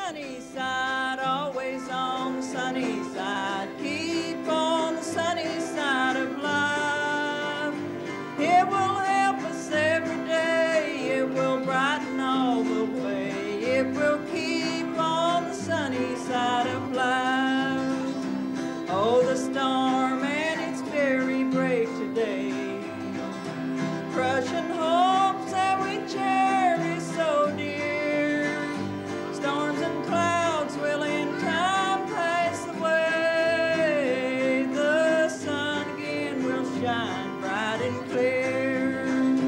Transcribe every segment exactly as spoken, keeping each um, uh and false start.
sunny side, always on the sunny side. Keep on the sunny side of life. It will help us every day. It will brighten all the way. It will keep on the sunny side of life. Oh, the storm and its fairy break today. Crushing hopes that we cherish so dear. Storms and clouds will in time pass away. The sun again will shine bright and clear.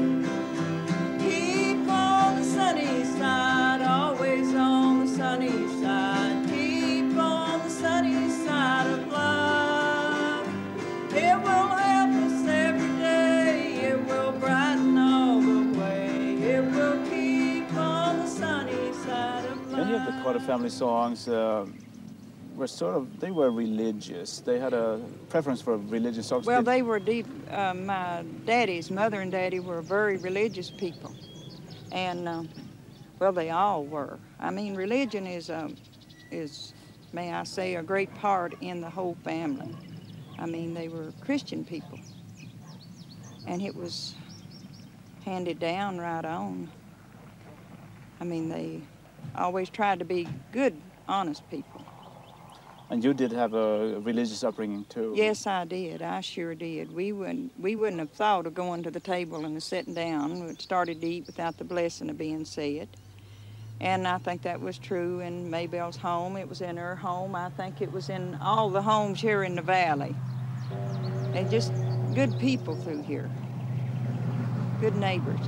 Keep on the sunny side, always on the sunny side. Keep on the sunny side of life. It will help us every day. It will brighten all the way. It will keep on the sunny side of life. Many of the Carter family songs uh, were sort of, they were religious. They had a preference for religious songs. Well, Did- they were deep. Uh, my daddy's mother and daddy were very religious people. And, uh, well, they all were. I mean, religion is, uh, is, may I say, a great part in the whole family. I mean, they were Christian people. And it was handed down right on. I mean, they always tried to be good, honest people. And you did have a religious upbringing too. Yes, I did. I sure did. We wouldn't, we wouldn't have thought of going to the table and sitting down. We started to eat without the blessing of being said. And I think that was true in Maybelle's home. It was in her home. I think it was in all the homes here in the valley. They're just good people through here. Good neighbors.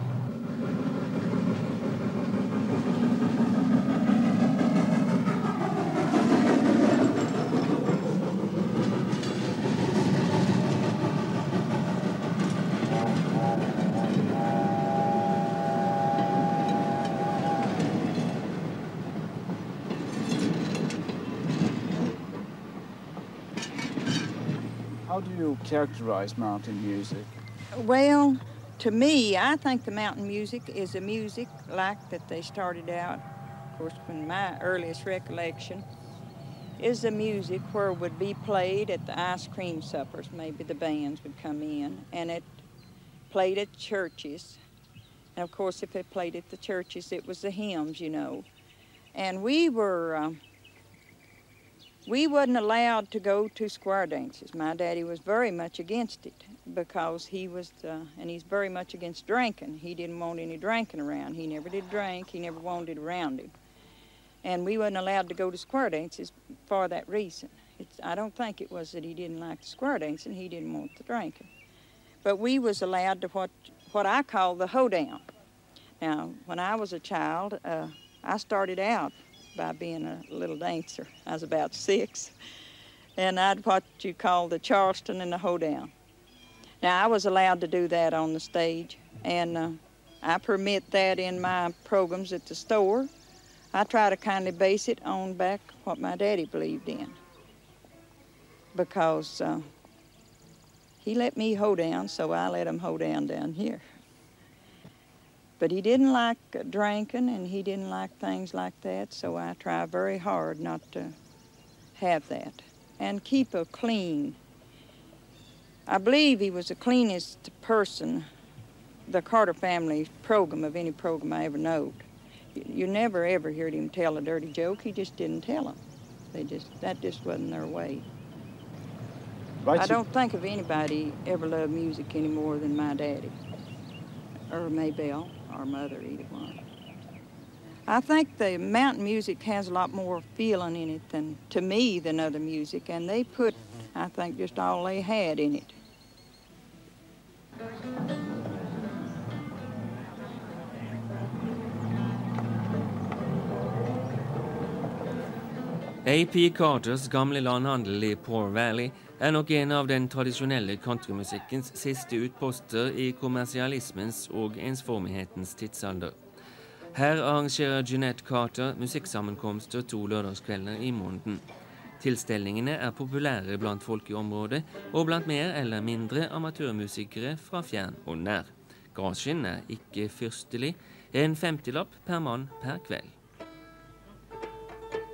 How do you characterize mountain music? Well, to me, I think the mountain music is a music like that they started out, of course, when my earliest recollection, is the music where it would be played at the ice cream suppers. Maybe the bands would come in, and it played at churches. And of course, if it played at the churches, it was the hymns, you know. And we were, uh, we wasn't allowed to go to square dances. My daddy was very much against it because he was, uh, and he's very much against drinking. He didn't want any drinking around. He never did drink. He never wanted it around him. And we wasn't allowed to go to square dances for that reason. It's, I don't think it was that he didn't like the square dancing. He didn't want the drinking. But we was allowed to what, what I call the hoedown. Now, when I was a child, uh, I started out by being a little dancer. I was about six. And I'd what you call the Charleston and the hoedown. Now, I was allowed to do that on the stage, and uh, I permit that in my programs at the store. I try to kind of base it on back what my daddy believed in, because uh, he let me hoe down, so I let him hoe down down here. But he didn't like uh, drinking, and he didn't like things like that, so I try very hard not to have that and keep a clean. I believe he was the cleanest person, the Carter family program, of any program I ever knowed. You, you never ever heard him tell a dirty joke. He just didn't tell them. They just, that just wasn't their way. Right, I so- don't think of anybody ever loved music any more than my daddy, or Maybelle, or mother, either one. I think the mountain music has a lot more feeling in it than, to me, than other music, and they put, I think, just all they had in it. A P Carters gamle landhandel i Poor Valley er nok en av den tradisjonelle countrymusikkens siste utposter i kommersialismens og ensformighetens tidsalder. Her arrangerer Janette Carter musikksammenkomster to lørdagskvelder i måneden. Tilstelningene er populære blant folk i området, og blant mer eller mindre amatørmusikere fra fjern og nær. Gasjen er ikke fyrstelig, en femtilapp per mann per kveld.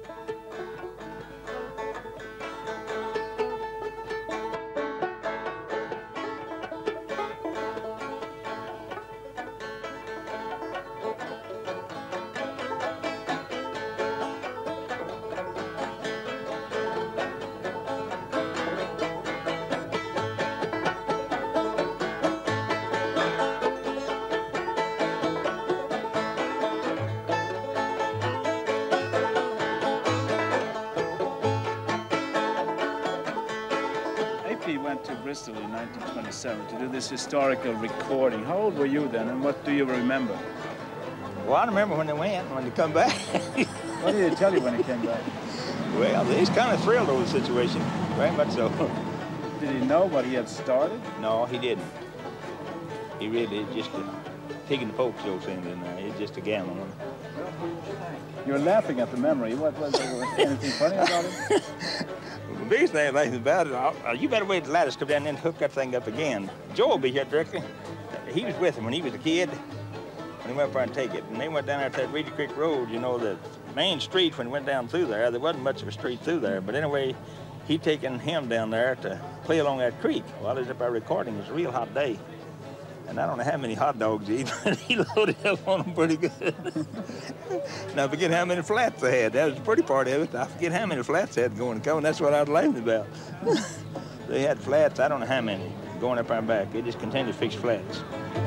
to Bristol in nineteen twenty-seven to do this historical recording. How old were you then, and what do you remember? Well, I remember when they went, when they come back. What did he tell you when he came back? Well, he's kind of thrilled over the situation, very much so. Did he know what he had started? No, he didn't. He really is just a pig in the poke show thing in there. He's just a gambling one. You're laughing at the memory. What was there anything funny about it? Well, the biggest thing I like about it, uh, you better wait till the ladders come down and then hook that thing up again. Joe will be here directly. He was with him when he was a kid, when he went up there and take it. And they went down there to that Reedy Creek Road, you know, the main street when he went down through there. There wasn't much of a street through there. But anyway, he taken him down there to play along that creek while he was up there recording. It was a real hot day. And I don't know how many hot dogs he ate, but he loaded up on them pretty good. Now, I forget how many flats they had. That was the pretty part of it. I forget how many flats they had going and coming. That's what I was laughing about. They had flats, I don't know how many, going up and back. They just continued to fix flats.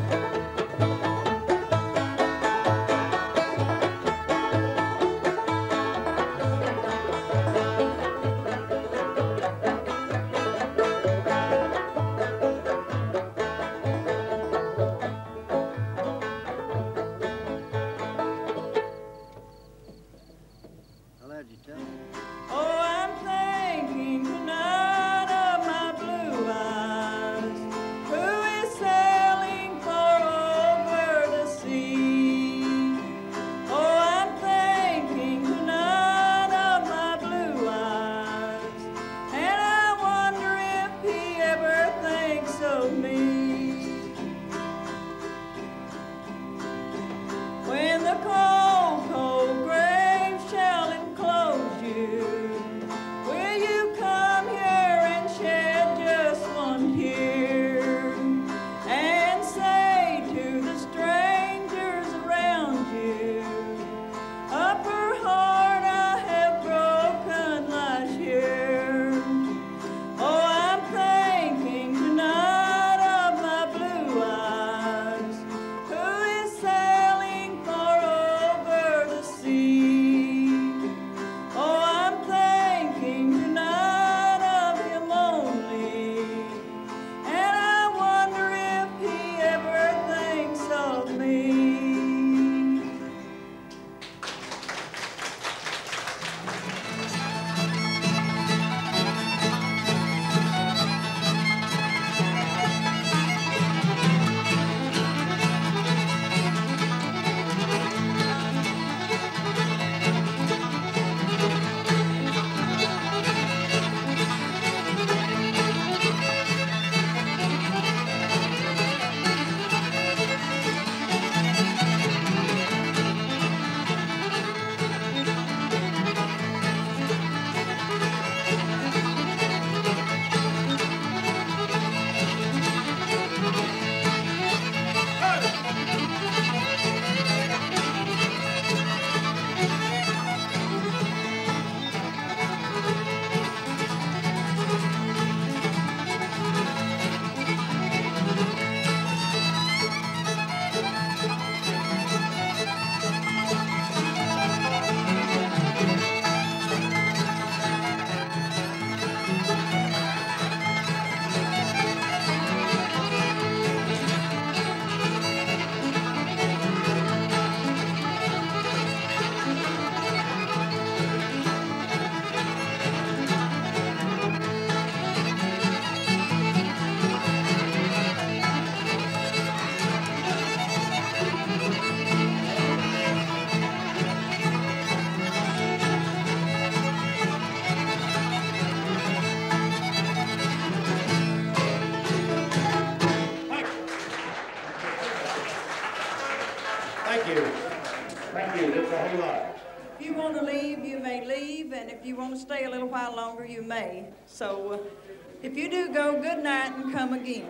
If you want to stay a little while longer, you may. So uh, if you do go, good night and come again.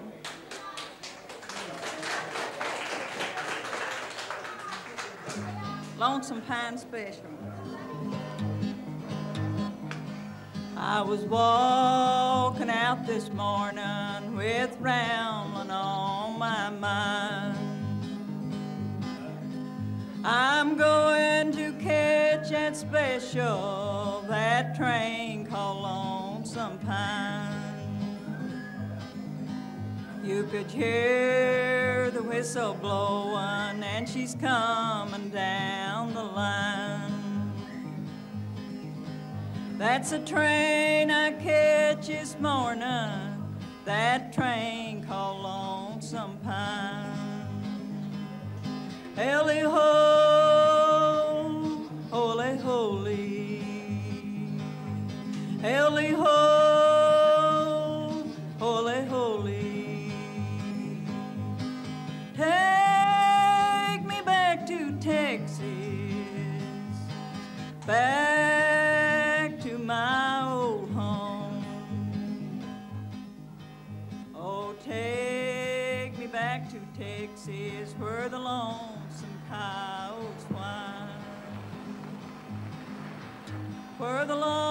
Lonesome Pine Special. I was walking out this morning with rambling on my mind. I'm going to catch that special, that train called Lonesome Pine. You could hear the whistle blowing, and she's coming down the line. That's a train I catch this morning, that train called Lonesome Pine. Ellie ho, holy, holy. Ellie ho, holy, holy. Take me back to Texas, back to my old home. Oh, take me back to Texas, where the lonesome coyotes whine, where the lonesome